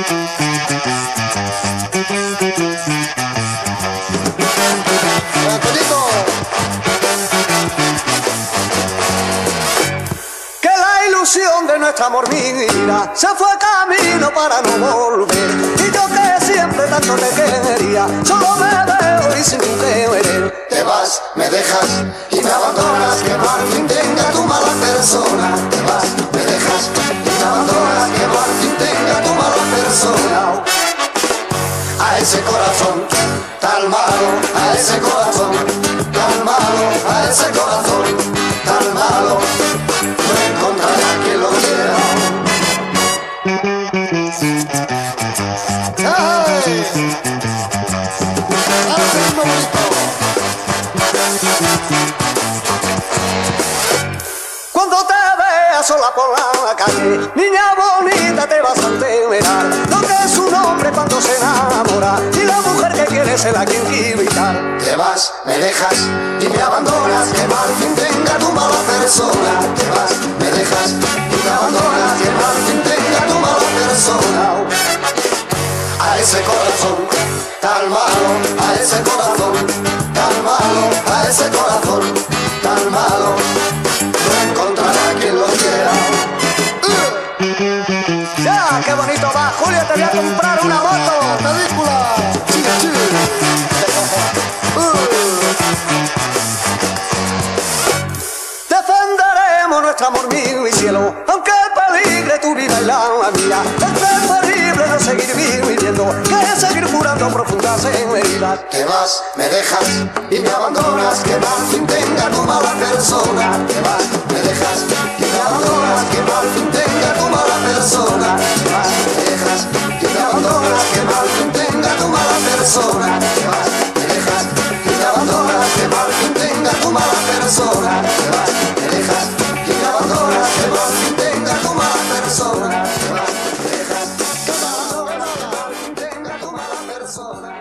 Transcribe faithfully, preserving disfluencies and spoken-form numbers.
Que la ilusión de nuestro amor mira se fue camino para no volver. Y yo que siempre tanto te quería, solo me veo y sin querer. Te vas, me dejas y me abandonas, que no al fin tenga tu mala persona. Te vas, me dejas y me abandonas, que no al fin tenga tu mala persona. A ese corazón tan malo, a ese corazón tan malo, a ese corazón tan malo, no encontrará quien lo quiera. ¡Ay! ¡Ay, bonito! Cuando te veas sola por la calle, niña bonita, te vas a enterar lo que es un hombre cuando se enamora y la mujer que quiere se la quiere evitar. Te vas, me dejas y me abandonas, que no al fin tenga tu mala persona. Te vas, me dejas y me abandonas, que no al fin tenga tu mala persona. A ese corazón tan malo, a ese corazón tan malo, a ese corazón tan malo, no encontrará quien lo quiera. ¡Uh! ¡Ya, qué bonito va! Julio, te voy a comprar una moto. ¡Película! ¡Sí, sí! Defenderemos nuestro amor mío y cielo, aunque peligre tu vida y la mía. Es preferible no seguir viviendo que seguir curando profundas heridas. Te vas, me dejas y me abandonas, que no al fin tenga tu mala persona. Te vas, me dejas y me abandonas, que no al fin tenga tu mala persona. Te vas, me dejas y me abandonas, que no al fin tenga tu mala persona. Te vas, me dejas y me abandonas, que no al fin tenga tu mala persona. Te vas, me dejas y me abandonas, que no al fin tenga tu mala persona. Te vas, me dejas y me abandonas, que no al fin tenga tu mala persona.